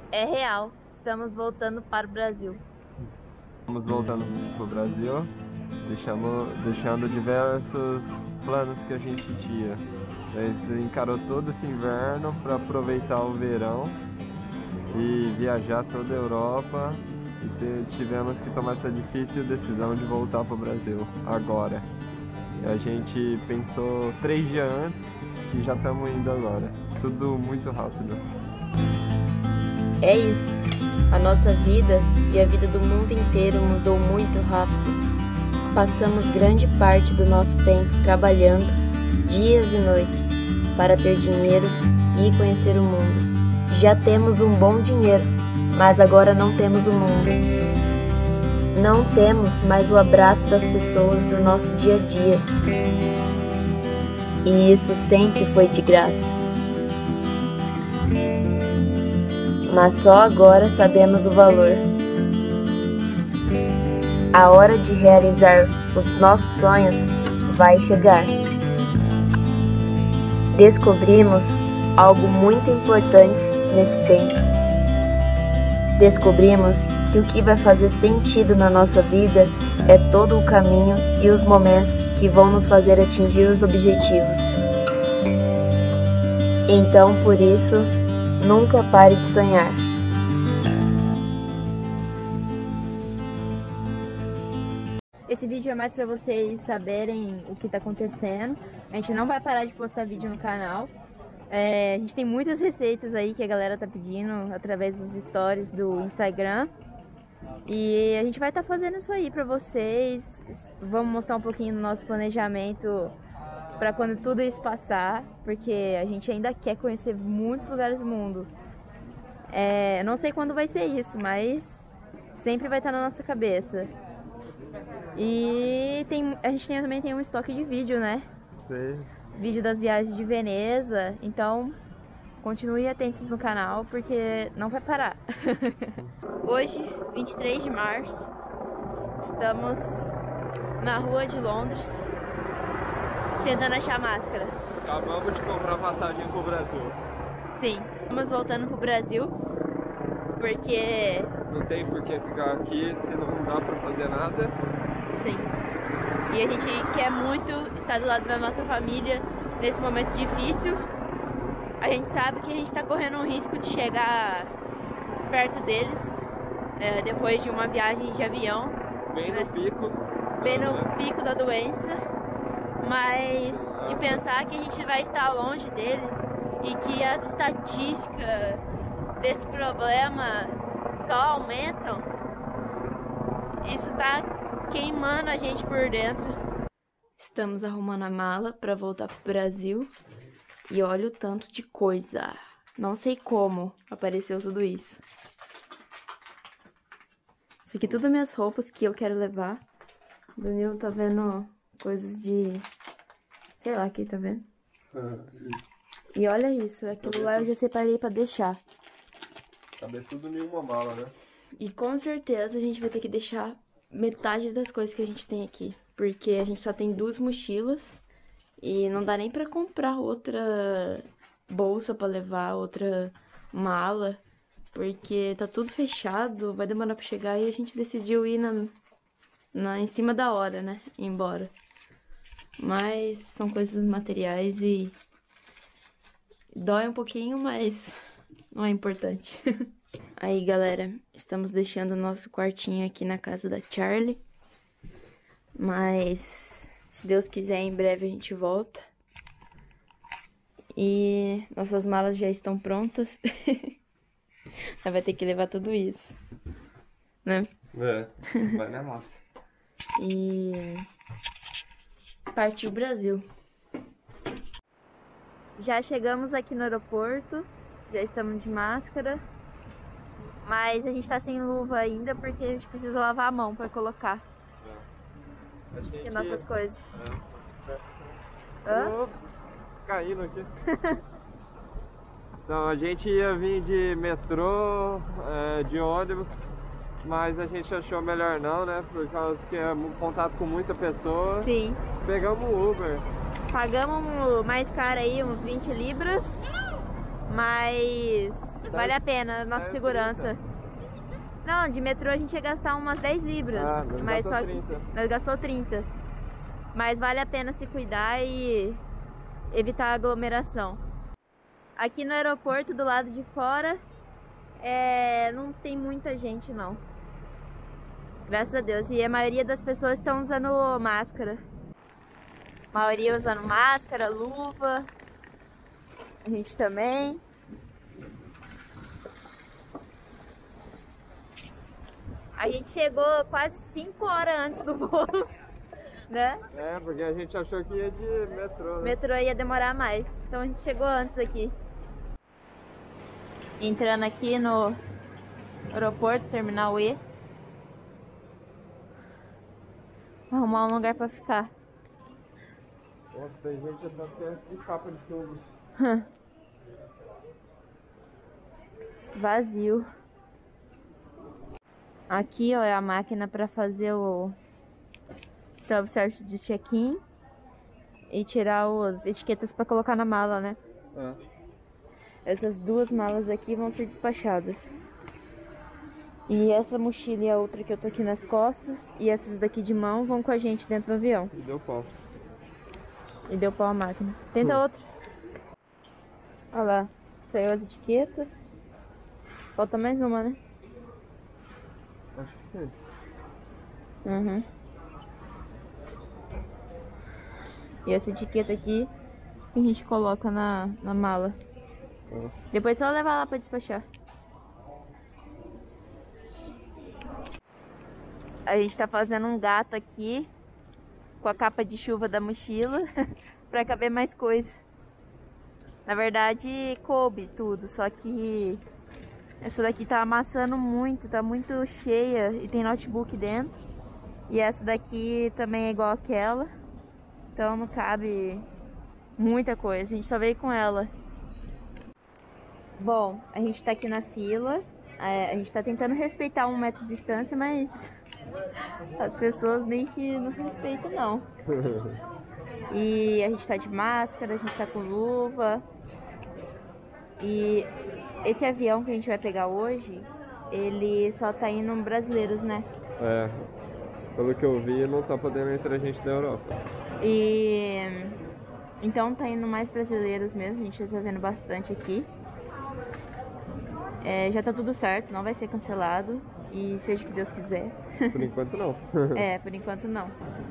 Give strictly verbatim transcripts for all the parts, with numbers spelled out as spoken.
É real, estamos voltando para o Brasil. Estamos voltando para o Brasil, deixamos, deixando diversos planos que a gente tinha. A gente encarou todo esse inverno para aproveitar o verão e viajar toda a Europa. E tivemos que tomar essa difícil decisão de voltar para o Brasil agora. E a gente pensou três dias antes e já estamos indo agora. Tudo muito rápido. É isso. A nossa vida e a vida do mundo inteiro mudou muito rápido. Passamos grande parte do nosso tempo trabalhando, dias e noites, para ter dinheiro e conhecer o mundo. Já temos um bom dinheiro, mas agora não temos o mundo. Não temos mais o abraço das pessoas do nosso dia a dia. E isso sempre foi de graça. Mas só agora sabemos o valor. A hora de realizar os nossos sonhos vai chegar. Descobrimos algo muito importante nesse tempo. Descobrimos que o que vai fazer sentido na nossa vida é todo o caminho e os momentos que vão nos fazer atingir os objetivos. Então, por isso, nunca pare de sonhar. Esse vídeo é mais para vocês saberem o que está acontecendo. A gente não vai parar de postar vídeo no canal. É, a gente tem muitas receitas aí que a galera tá pedindo através dos stories do Instagram. E a gente vai estar tá fazendo isso aí para vocês. Vamos mostrar um pouquinho do nosso planejamento para quando tudo isso passar, porque a gente ainda quer conhecer muitos lugares do mundo. É, não sei quando vai ser isso, mas sempre vai estar na nossa cabeça. E tem, a gente tem, também tem um estoque de vídeo, né? Sim. Vídeo das viagens de Veneza, então continue atentos no canal, porque não vai parar. Hoje, vinte e três de março, estamos na rua de Londres, tentando achar máscara. Acabamos de comprar passagem pro Brasil. Sim, estamos voltando pro Brasil, porque... Não tem por que ficar aqui se não dá pra fazer nada. Sim. E a gente quer muito estar do lado da nossa família nesse momento difícil. A gente sabe que a gente está correndo um risco de chegar perto deles é, depois de uma viagem de avião. Bem né? no pico. Bem no pico da doença. Mas de pensar que a gente vai estar longe deles e que as estatísticas desse problema só aumentam, isso tá queimando a gente por dentro. Estamos arrumando a mala para voltar pro Brasil e olha o tanto de coisa. Não sei como apareceu tudo isso. Isso aqui tudo minhas roupas que eu quero levar. O Danilo tá vendo coisas de... sei lá, aqui tá vendo? E olha isso, aquilo lá eu já separei para deixar. Cabe tudo em uma mala, né? E com certeza a gente vai ter que deixar metade das coisas que a gente tem aqui, porque a gente só tem duas mochilas e não dá nem pra comprar outra bolsa pra levar, outra mala, porque tá tudo fechado, vai demorar pra chegar e a gente decidiu ir na, na, em cima da hora, né, ir embora. Mas são coisas materiais e dói um pouquinho, mas não é importante. Aí, galera, estamos deixando o nosso quartinho aqui na casa da Charlie. Mas, se Deus quiser, em breve a gente volta. E nossas malas já estão prontas. Ela vai ter que levar tudo isso, né? É, vai na lata. E partiu o Brasil. Já chegamos aqui no aeroporto. Já estamos de máscara. Mas a gente tá sem luva ainda porque a gente precisa lavar a mão pra colocar é. Gente... aqui nossas coisas. É. Hã? Oh, caindo aqui. Então, a gente ia vir de metrô, é, de ônibus, mas a gente achou melhor não, né? Por causa que é contato com muita pessoa. Sim. Pegamos o Uber. Pagamos mais caro aí, uns vinte libras, mas Vale a pena, nossa segurança. Não, de metrô a gente ia gastar umas dez libras. Ah, nós mas gastou só que trinta. nós gastou trinta. Mas vale a pena se cuidar e evitar aglomeração. Aqui no aeroporto, do lado de fora, é, não tem muita gente não. Graças a Deus. E a maioria das pessoas estão usando máscara. A maioria usando máscara, luva. A gente também. A gente chegou quase cinco horas antes do voo, né? É, porque a gente achou que ia de metrô, né? Metrô ia demorar mais, então a gente chegou antes aqui. Entrando aqui no aeroporto, terminal E. Vou arrumar um lugar pra ficar. Nossa, tem gente até de capa de chuva. Vazio. Aqui, ó, é a máquina para fazer o self-service de check-in e tirar as etiquetas para colocar na mala, né? É. Essas duas malas aqui vão ser despachadas. E essa mochila e a outra que eu tô aqui nas costas e essas daqui de mão vão com a gente dentro do avião. E deu pau. E deu pau a máquina. Tenta Hum. outra. Olha lá, saiu as etiquetas. Falta mais uma, né? Acho que sim. Uhum. E essa etiqueta aqui que a gente coloca na, na mala. É. Depois só levar lá pra despachar. A gente tá fazendo um gato aqui com a capa de chuva da mochila pra caber mais coisa. Na verdade coube tudo, só que essa daqui tá amassando muito, tá muito cheia e tem notebook dentro. E essa daqui também é igual àquela, então não cabe muita coisa, a gente só veio com ela. Bom, a gente tá aqui na fila, a gente tá tentando respeitar um metro de distância, mas as pessoas meio que não respeitam não. E a gente tá de máscara, a gente tá com luva. E esse avião que a gente vai pegar hoje, ele só tá indo brasileiros, né? É, pelo que eu vi, não tá podendo entrar gente da Europa. E então tá indo mais brasileiros mesmo, a gente já tá vendo bastante aqui. É, já tá tudo certo, não vai ser cancelado e seja o que Deus quiser. Por enquanto não. É, por enquanto não.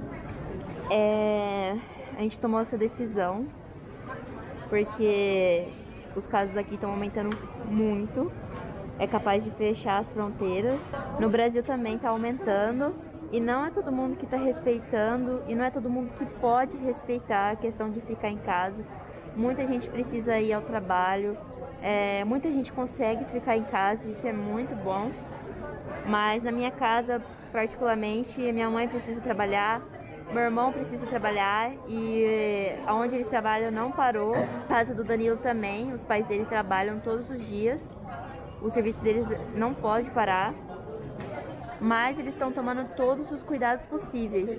É, a gente tomou essa decisão porque os casos aqui estão aumentando muito. É capaz de fechar as fronteiras. No Brasil também está aumentando. E não é todo mundo que está respeitando. E não é todo mundo que pode respeitar a questão de ficar em casa. Muita gente precisa ir ao trabalho. É, muita gente consegue ficar em casa. Isso é muito bom. Mas na minha casa, particularmente, minha mãe precisa trabalhar. Meu irmão precisa trabalhar e onde eles trabalham não parou. A casa do Danilo também, os pais dele trabalham todos os dias. O serviço deles não pode parar. Mas eles estão tomando todos os cuidados possíveis.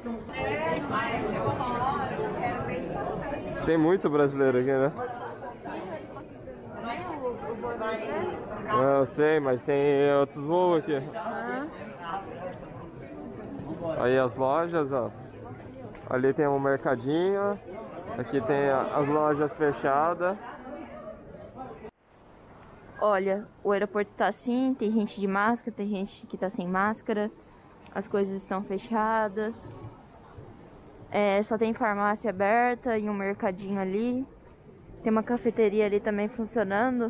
Tem muito brasileiro aqui, né? Eu sei, mas tem outros voos aqui. Ah. Aí as lojas, ó. Ali tem um mercadinho. Aqui tem as lojas fechadas. Olha, o aeroporto tá assim, tem gente de máscara, tem gente que tá sem máscara. As coisas estão fechadas. É, só tem farmácia aberta e um mercadinho ali. Tem uma cafeteria ali também funcionando.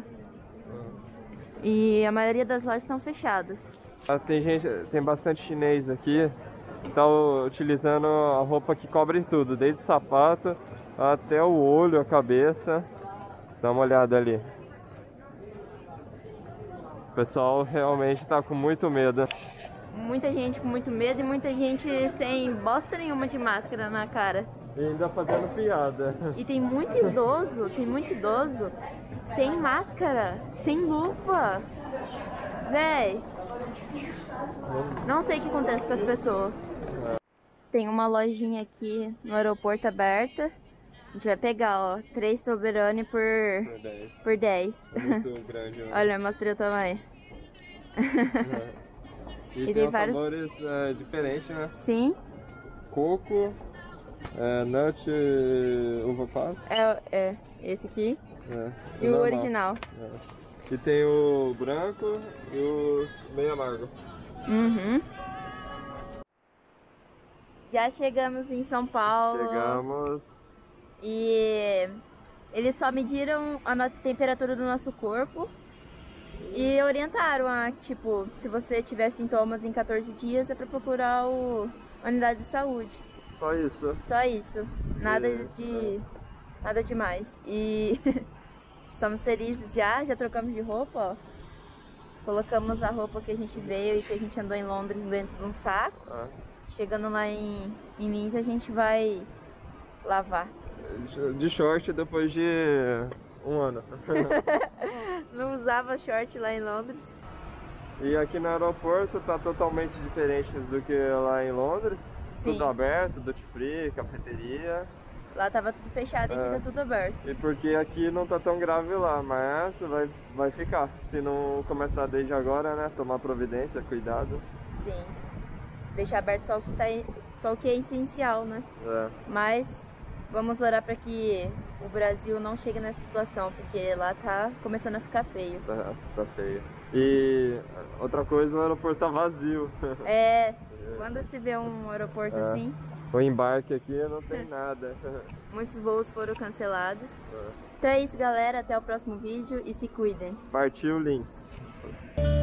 E a maioria das lojas estão fechadas. Tem gente, tem bastante chinês aqui. Tá utilizando a roupa que cobre tudo, desde o sapato até o olho, a cabeça. Dá uma olhada ali. O pessoal realmente tá com muito medo. Muita gente com muito medo e muita gente sem bosta nenhuma de máscara na cara. E ainda fazendo piada. E tem muito idoso, tem muito idoso sem máscara, sem luva. Véi, não sei o que acontece com as pessoas. Tem uma lojinha aqui no aeroporto aberta. gente vai pegar, ó, três Toblerone por, Por dez. por dez. É muito grande. Né? Olha, mostrei o tamanho. É. E, E tem, tem uns vários- sabores é, diferentes, né? Sim, Coco, é, nut, uva passa. é, é esse aqui. É, E o normal. original. É. E tem o branco e o meio amargo. Uhum. Já chegamos em São Paulo. Chegamos. E eles só mediram a no- temperatura do nosso corpo e orientaram a, tipo, se você tiver sintomas em quatorze dias é pra procurar o, a unidade de saúde. Só isso. Só isso. Nada E- de. Nada demais. E estamos felizes já, já trocamos de roupa, ó. Colocamos a roupa que a gente veio e que a gente andou em Londres dentro de um saco. Ah. Chegando lá em, em Linz, a gente vai lavar. De short depois de um ano. Não usava short lá em Londres. E aqui no aeroporto tá totalmente diferente do que lá em Londres. Sim. Tudo aberto, duty free, cafeteria. Lá tava tudo fechado e aqui É. tá tudo aberto. E porque aqui não tá tão grave lá, mas vai, vai ficar. Se não começar desde agora, né? Tomar providência, cuidados. Sim. Deixar aberto só o que, tá, só o que é essencial, né? É. Mas vamos orar para que o Brasil não chegue nessa situação, porque lá tá começando a ficar feio. Tá, tá feio. E outra coisa, o aeroporto tá vazio. É, quando se vê um aeroporto É. assim, O embarque aqui não tem nada. muitos voos foram cancelados. Então é isso, galera. Até o próximo vídeo e se cuidem. Partiu Linz.